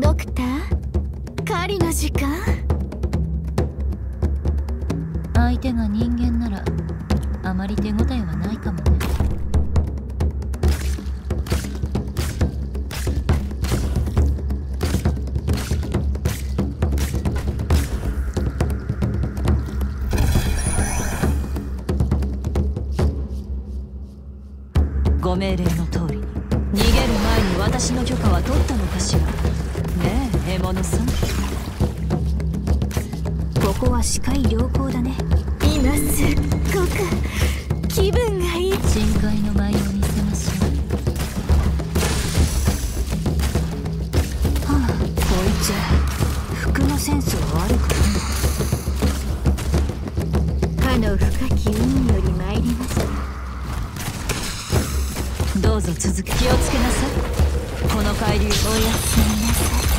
ドクター、狩りの時間。 相手が人間ならあまり手応えはないかもね。ご命令の通りに逃げる前に私の許可は取ったのかしら。ねえ獲物さん、ここは視界良好だね。 今すっごく気分がいい。 深海の舞を見せましょう。はあ、こいつ服のセンスは悪くない。 かの深き海より参りました。 どうぞ続き、気をつけなさい。この海流、おやすみなさい。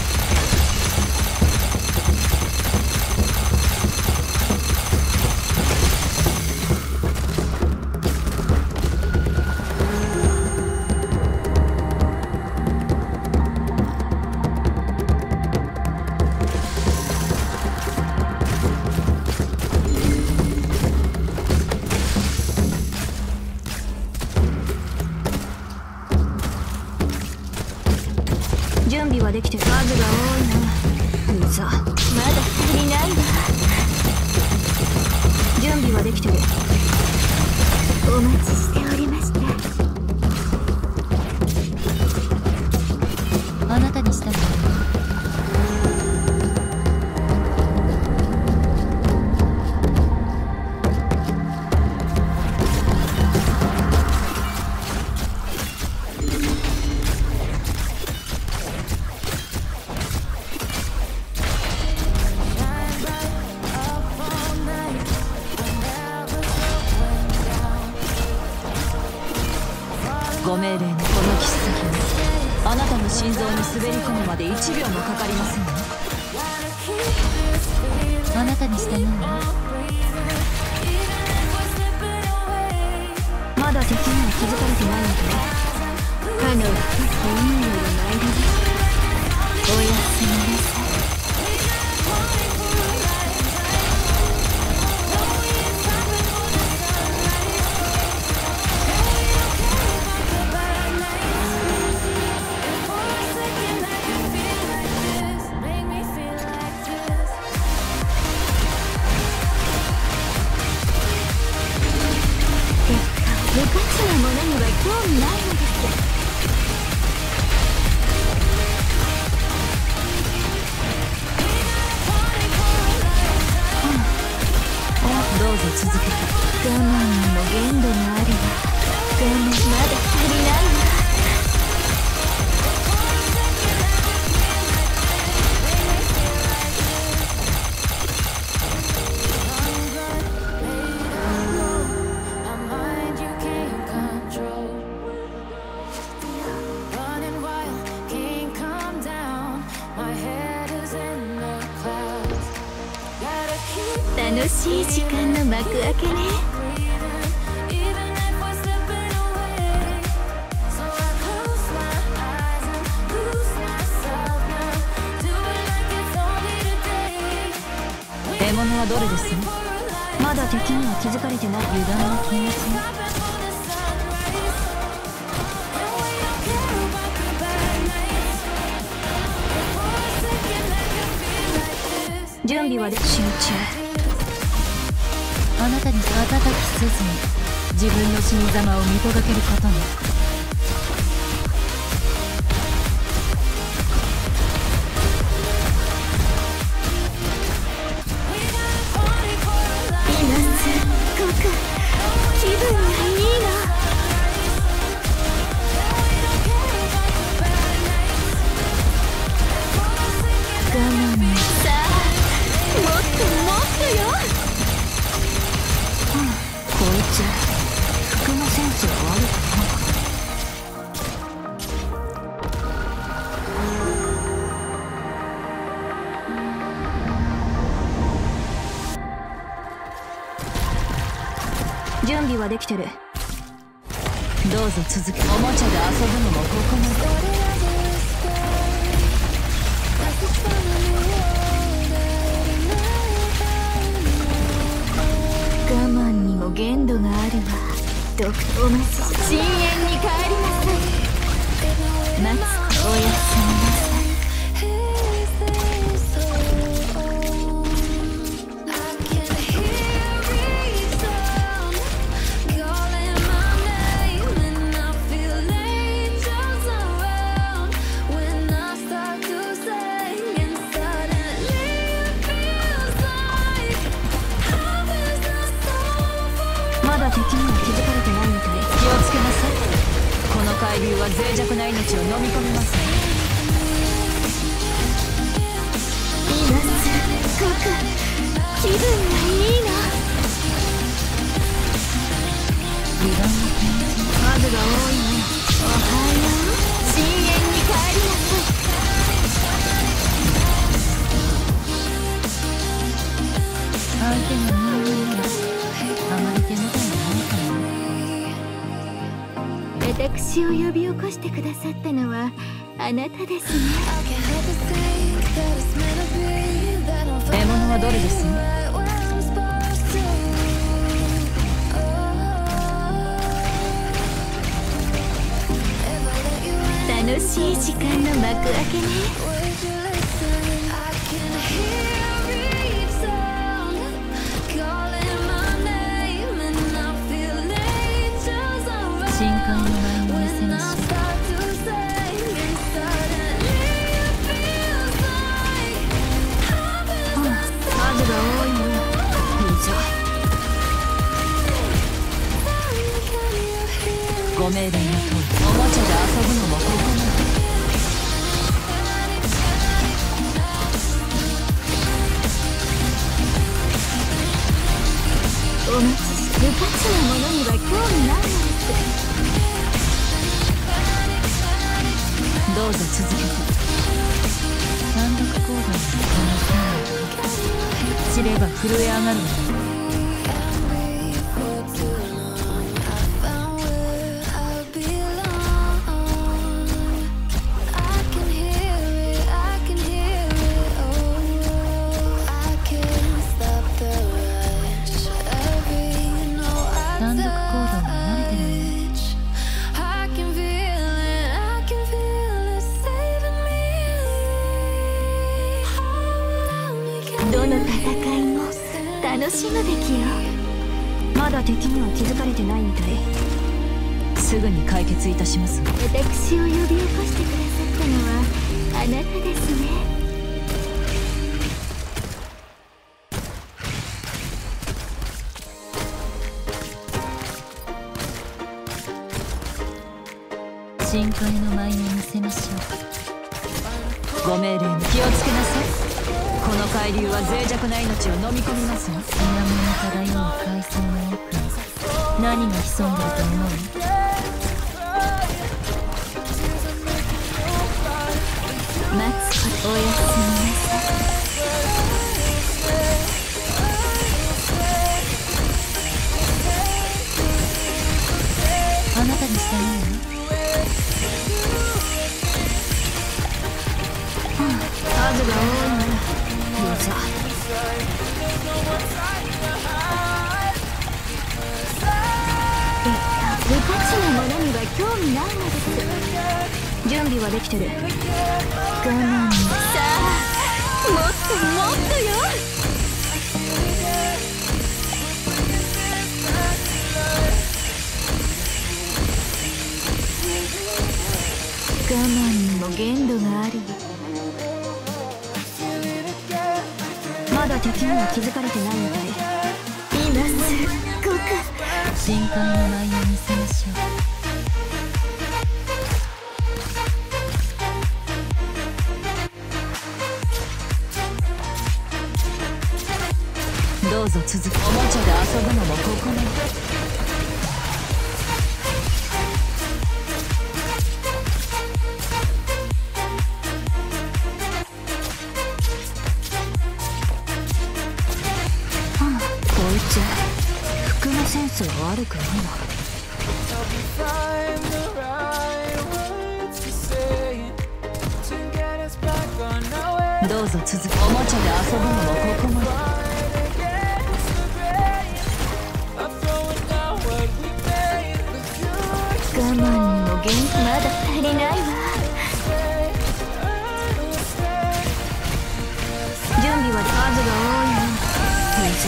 準備はできて、数が多いな。うざ、まだ足りないわ。準備はできてる。 お待ちしておりました。 あなたにしたの。ご命令のこの切っ先はあなたの心臓に滑り込むまで1秒もかかりませんね。あなたにしたのよ。 まだ敵には気づかれてないので、かの深き海より参りました。おやすみなさい。無価値なものには興味ないのです。 どうぞ続けて。 我慢にも限度があるわ。我慢まだ足りないわ。楽しい時間の幕開けね。 獲物はどれですね。 まだ敵には気づかれてない。 油断は禁物ね。 準備はで集中。 あなたに瞬きせずに自分の死に様を見届けることに。 今すっごく気分がいいの。我慢にさあ、もっともっとよ。 こいつ服のセンスが悪くない。 準備はできてる。 どうぞ続け。おもちゃで遊ぶのもここまで。 我慢にも限度があるわ。どこお待ち、深淵に帰りなさい。待つ、おやすみなさい。まだ敵には気づかれてないみたい。 気をつけなさい。この海流は脆弱な命を飲み込みます。 今すごく気分がいいの。 油断の天数が多いね。おはよう。深淵に帰りなさい。 相手の人間だし、あまり手元にないかも。 私を呼び起こしてくださったのはあなたですね。 獲物はどれです？ 楽しい時間の幕開けね。 深海の前に見せましょう。 数が多いの。 ご命令の通り、おもちゃで遊ぶのもここまで。 お待ちし、無価値なものには興味ないのです。 どうぞ続けて。単独行動の可能性知れば震え上がるわ。単独行動に慣れてるのね。 どの戦いも楽しむべきよ。 まだ敵には気づかれてないみたい。すぐに解決いたします。 私を呼び起こしてくださったのはあなたですね。 深海の舞を見せましょう。ご命令に気をつけなさい。この海流は脆弱な命を飲み込みますわ。水面に漂う海藻の奥に何が潜んでると思う？ 待つこと、おやすみなさい。 あなたにしたいのよ。 数が多いな。 よいしょ。 無価値なものには興味ないのです。 準備はできてる。 我慢にさあ、もっともっとよ。我慢にも限度がある。 まだ敵には気づかれてないみたい。 今すごく深海の舞を見せましょう。どうぞ続け。おもちゃで遊ぶのもここまで。服のセンスは悪くないな。 どうぞ続く。おもちゃで遊ぶのもここまで。 我慢にも元気まだ足りないわ。準備は数が多いの。いいぞ。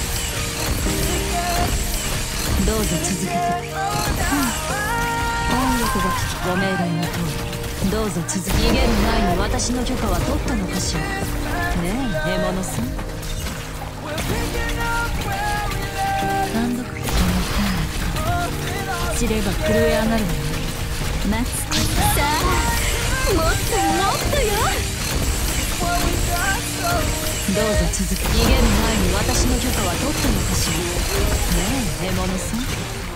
どうぞ続けて。 音楽が聴きご命令の通りどうぞ続き。逃げる前に私の許可は取ったのかしら。ねえ獲物さん。単独この手知れば震え上がるわよ。 待つことさあ、もっともっとよ。 どうぞ続け。逃げる前に私の許可は取ったのかしら。ねえ獲物さん。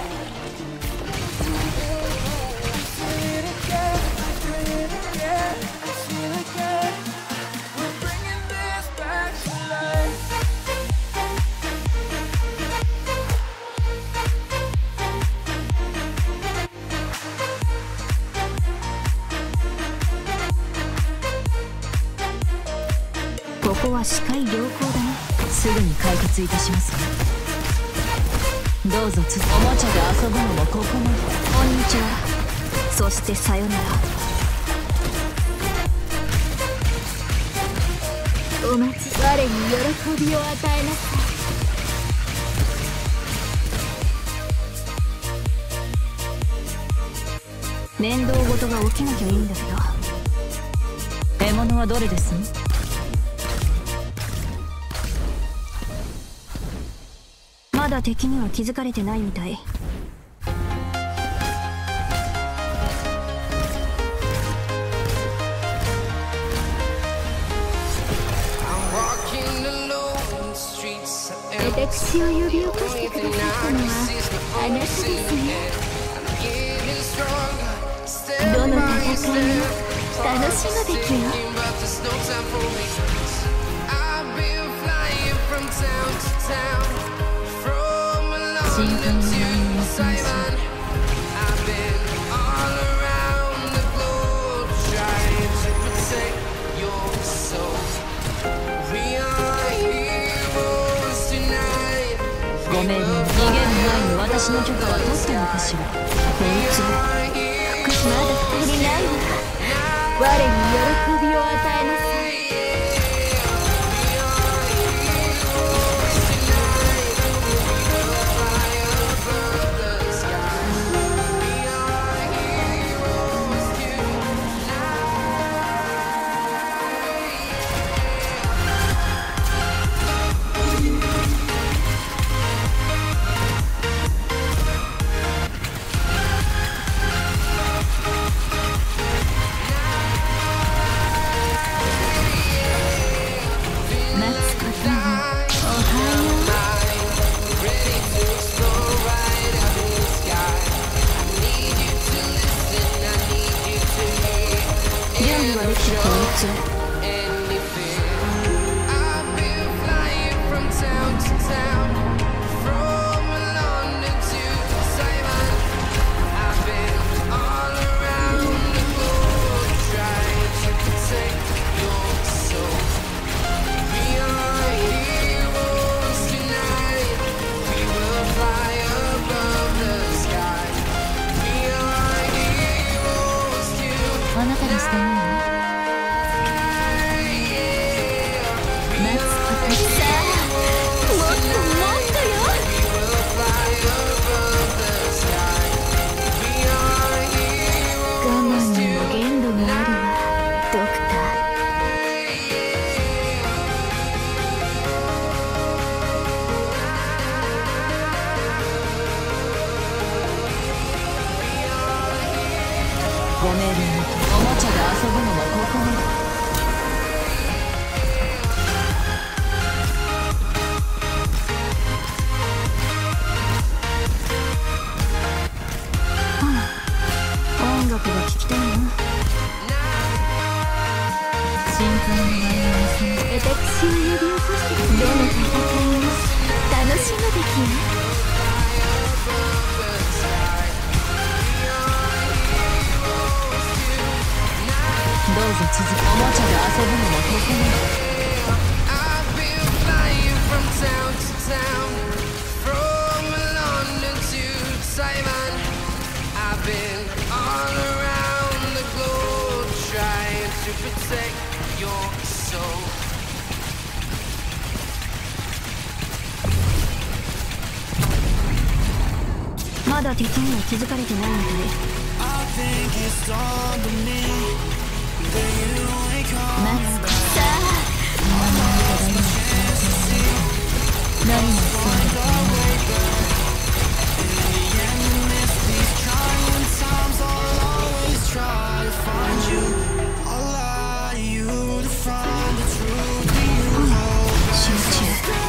ここは視界良好だね。 すぐに解決いたしますから。どうぞ続き。おもちゃで遊ぶのもここまで。 こんにちは。そしてさよなら。お待ち。我に喜びを与えなさい。面倒事が起きなきゃいいんだけど。 獲物はどれですの？ まだ敵には気づかれてないみたい。私を呼び起こしてくださったのはあなたですね。どの戦いも楽しむべきよ。 深海の闇にすましご命令。逃げる前に私の許可は取ったのかしら。 こいつまだ足りないわ。我に喜びを与えなさい。 あなたにしてないの？ 待つことさあ、もっともっとよ。我慢にも限度があるわ、ドクター。 ご命令のとおもちゃで遊ぶのもここまで。 音楽が聴きたいな。 深海の舞を見せます。 私を呼び起こしてどの戦いも楽しむべきよ。 どうぞ続く。おもちゃで遊ぶのもとても。 I've been flying from town to town, from London to Taiwan. I've been all around the globe trying to protect your soul. まだ敵には気づかれてないみたい。 I think it's dawned on me that you ain't come マツコさあ何もそうだ。 times I'll always try to find you. I'll lie you to find the truth you hold. 集中。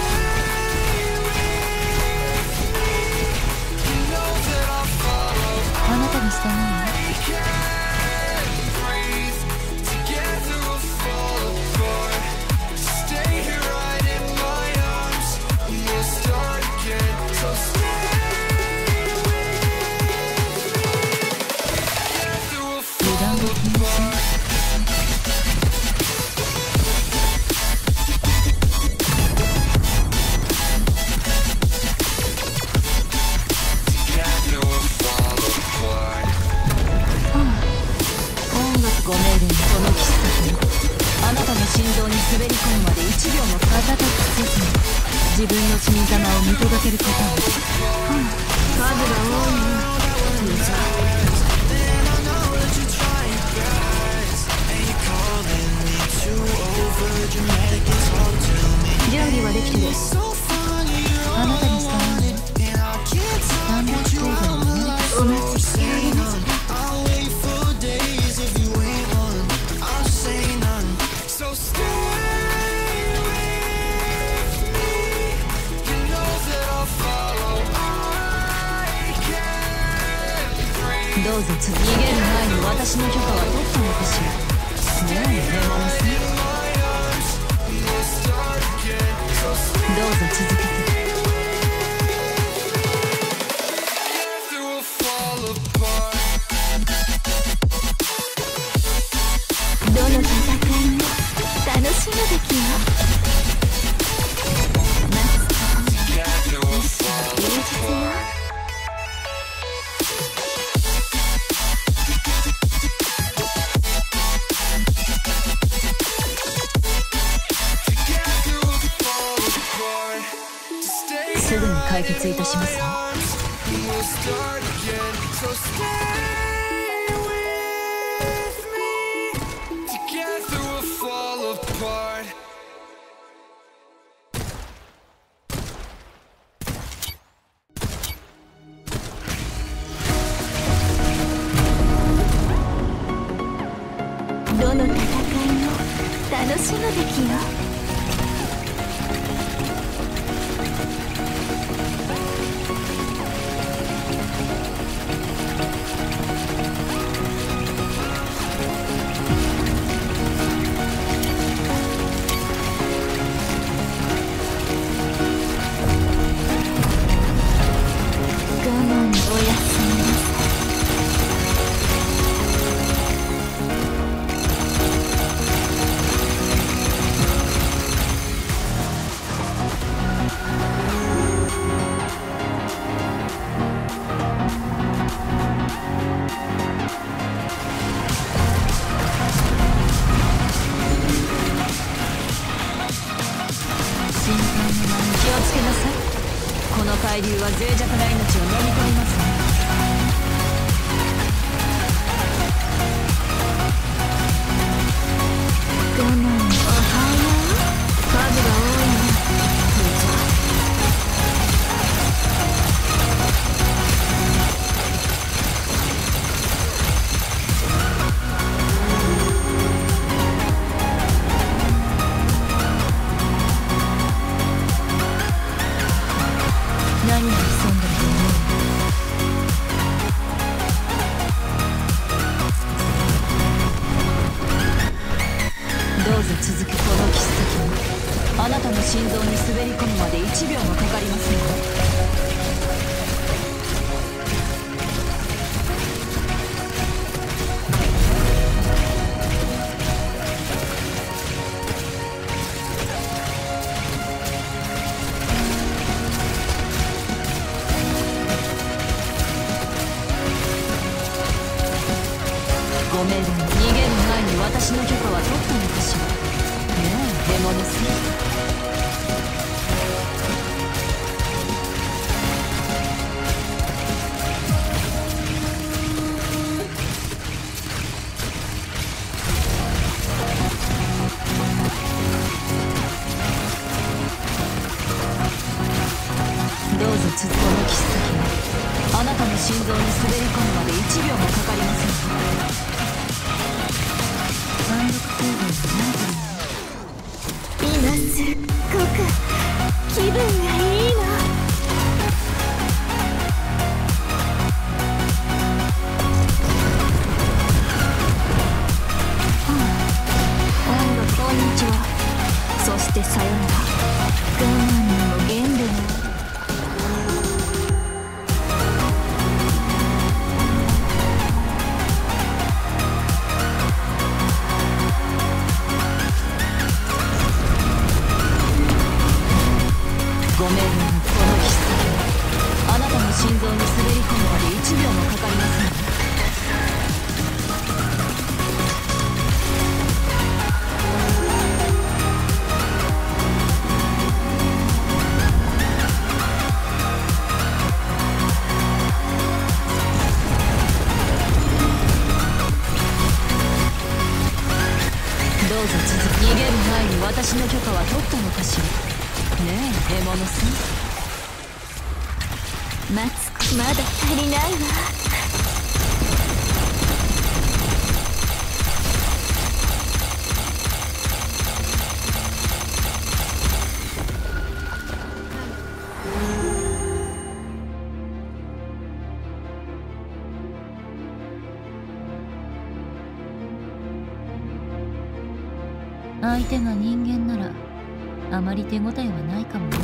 You know that I'll follow. あなたにしたのよ。 Breathe together, we'll fall apart. Stay here right in my arms, and we'll start again. So stay with me. Together we'll fall apart. Together we'll fall apart. 音楽ご命令にこの喫茶店。あなたの心臓に滑り込むまで1秒も温かくせずに自分の死に様を見届けることを。 数が多いね。父ちゃん。 準備はできてる。 あなたにしたのよ。単独行動のね。 お待ちしてあげます。 So stay with me. You know that I'll follow. I can't breathe. どうぞ逃げる前に私の許可は取ったのかしら。もう平和なさい。 We'll start again. So stay どうぞ続けて。 together, we'll fall apart. どの戦いも楽しむべきよ。マツコ Together, we'll fall 芸術よ。 Together, we'll fall apart. To stay すぐに解決いたしますわ。 We'll start again. So stay with me. Together we'll fall apart. どの戦いも楽しむべきよ。我慢おやすみなさい。 心配の前に気をつけなさい。この海流は脆弱な命を飲み込みますね。 我慢おはよう。数が多いね。父ちゃん。 何が潜んでると思う？どうぞ続け。この喫茶店。あなたの心臓に滑り込むまで1秒もかかりませんよ。 ご命令、逃げる前に私の許可は取ったのかしら。ねえ獲物さん。どうぞ続この切っ先はあなたの心臓に滑り込むまで1秒もかかりません。単独行動に今すっごく気分がいいの。こんにちは。そしてさよなら。我慢にも限度が。 ご命令のこの必殺はあなたの心臓に滑り込むまで1秒もかかりません。どうぞ続く。逃げる前に私の許可は取ったのかしら。ねえ獲物さん。 待つまだ足りないわ。 相手が人間ならあまり手応えはないかもね。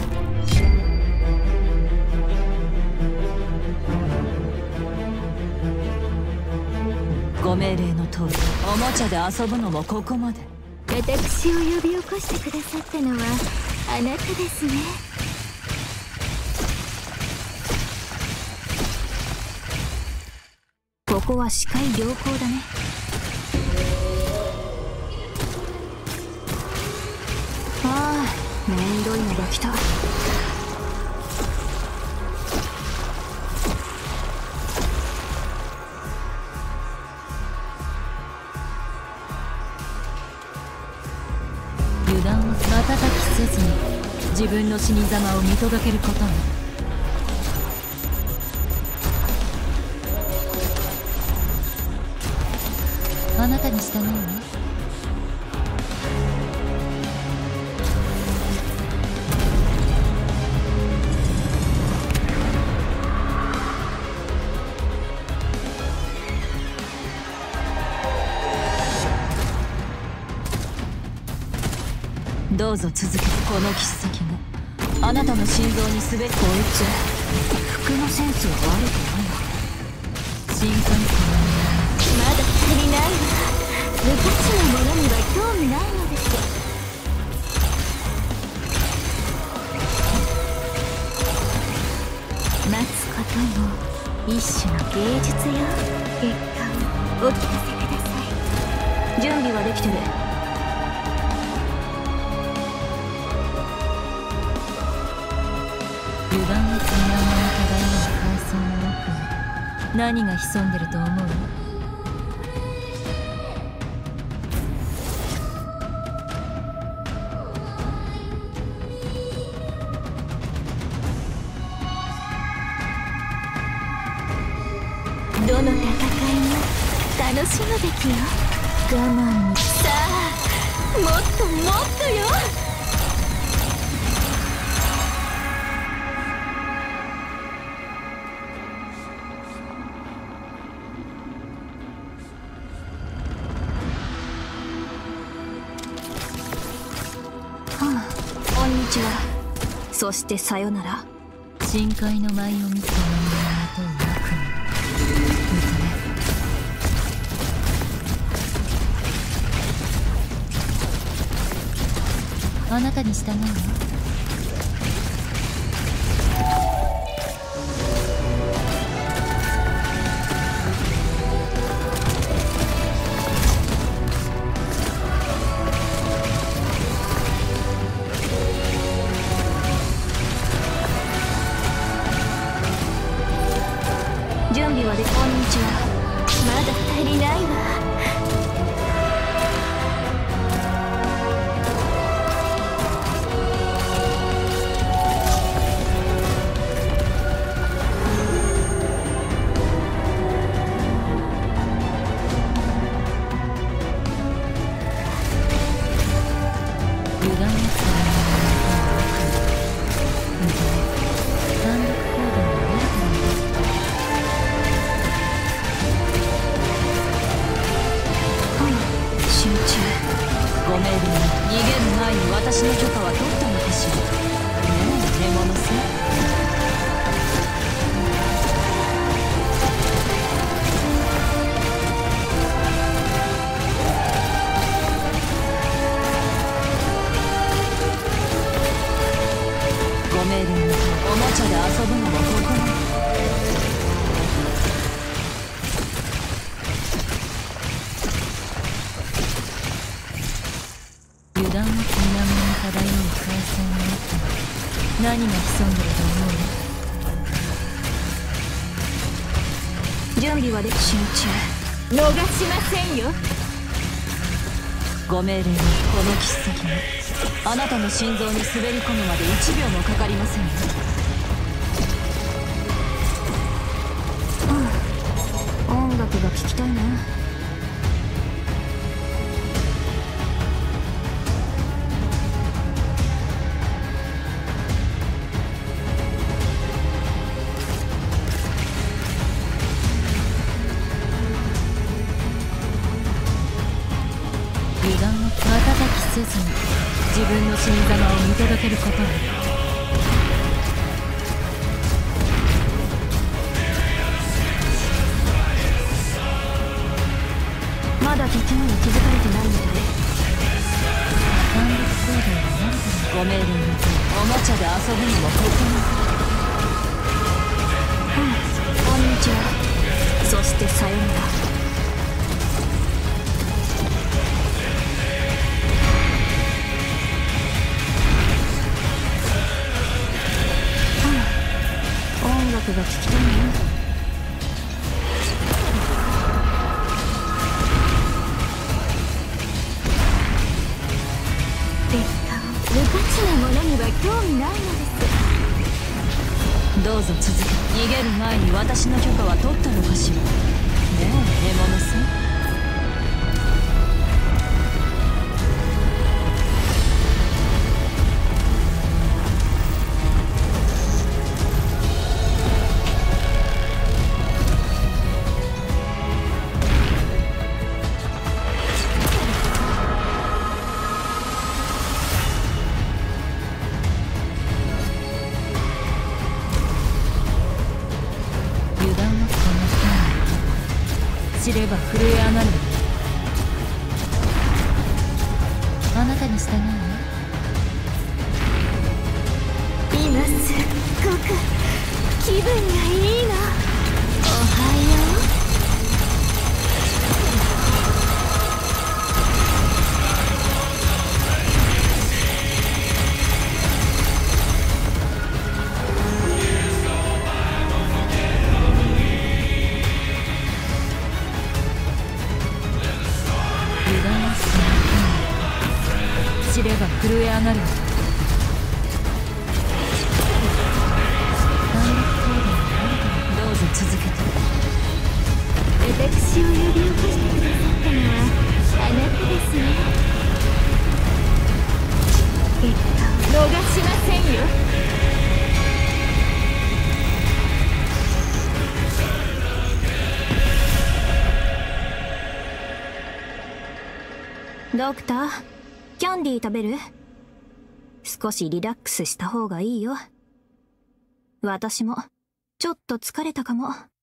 ご命令の通りおもちゃで遊ぶのもここまで。 私を呼び起こしてくださったのはあなたですね。ここは視界良好だね。ああ、めんどいのが来た。 油断を瞬きせずに自分の死に様を見届けることも。あなたに従うわ。どうぞ続けて。この切っ先があなたの心臓に滑り。こいつ服のセンスは悪くないわ。新幹線まだ足りないわ。昔のものには興味ないのです。待つことも一種の芸術よ。結果をお聞かせください。準備はできてる。 油断をつみながら漂う海藻の奥に何が潜んでると思う？ どの戦いも楽しむべきよ。我慢にさあ、もっともっとよ。こんにちは。そしてさよなら。 深海の舞を見た人間がとう悪夢。あなたに従うわ。 集中。 ご命令に逃げる前に私の許可は取ったのかしら。ねえ獲物さん。ご命令におもちゃで遊ぶのもここなの。油断は水面に漂う海藻の中に何が潜んでると思う？ 準備はでき集中。逃しませんよ。 ご命令にこの切っ先があなたの心臓に滑り込むまで1秒もかかりませんよ。 音楽が聴きたいな。 油断を瞬きせずに自分の死に様を見届けることに。 まだ敵には気づかれてないみたい。 単独行動になるからご命令におもちゃで遊ぶのもここな。 こんにちは。そしてさよなら。音楽が聴きたいな。無価値なものには興味ないのです。 どうぞ続け。逃げる前に私の許可は取ったのかしら。ねえ獲物さん。油断はこの知れば震え上がる。あなたに従うわ。 今すっごく気分がいいの。おはよう。 油断はその知れば震え上がる。単独行動になるからどうぞ続けて。 私を呼び起こしてくださったのはあなたですね。逃しませんよ。ドクター、キャンディー食べる？少しリラックスした方がいいよ。私もちょっと疲れたかも。